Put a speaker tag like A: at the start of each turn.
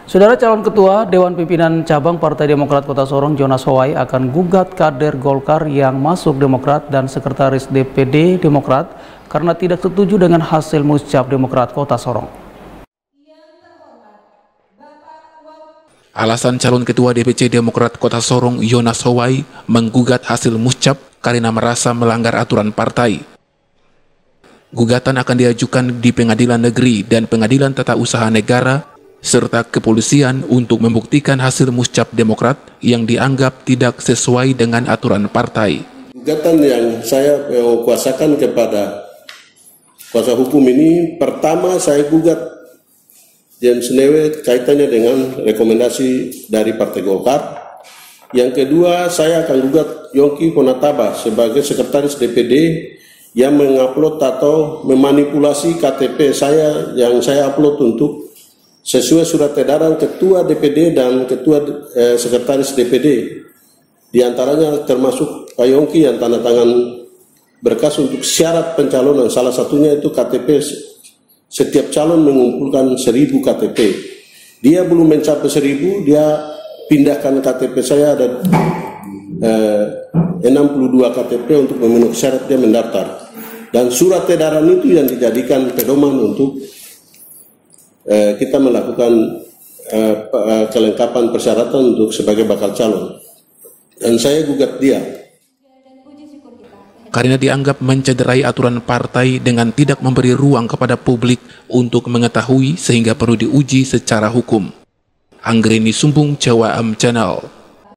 A: Saudara calon ketua Dewan Pimpinan Cabang Partai Demokrat Kota Sorong, Jonas Howai, akan gugat kader Golkar yang masuk Demokrat dan Sekretaris DPD Demokrat karena tidak setuju dengan hasil muscap Demokrat Kota Sorong.
B: Alasan calon ketua DPC Demokrat Kota Sorong, Jonas Howai, menggugat hasil muscap karena merasa melanggar aturan partai. Gugatan akan diajukan di Pengadilan Negeri dan Pengadilan Tata Usaha Negara serta kepolisian untuk membuktikan hasil muscap Demokrat yang dianggap tidak sesuai dengan aturan partai.
C: Gugatan yang saya kuasakan kepada kuasa hukum ini, pertama saya gugat James Newe kaitannya dengan rekomendasi dari Partai Golkar. Yang kedua, saya akan gugat Yongki Ponataba sebagai sekretaris DPD yang mengupload atau memanipulasi KTP saya yang saya upload untuk sesuai surat edaran Ketua DPD dan Ketua Sekretaris DPD. Di antaranya termasuk Pak Yongki yang tanda tangan berkas untuk syarat pencalonan. Salah satunya itu KTP, setiap calon mengumpulkan 1000 KTP. Dia belum mencapai 1000, dia pindahkan KTP saya ada 62 KTP untuk memenuhi syarat dia mendaftar. Dan surat edaran itu yang dijadikan pedoman untuk kita melakukan kelengkapan persyaratan untuk sebagai bakal calon. Dan saya gugat dia.
B: Karena dianggap mencederai aturan partai dengan tidak memberi ruang kepada publik untuk mengetahui sehingga perlu diuji secara hukum. Anggreni Sumbung, Cawa Am Channel.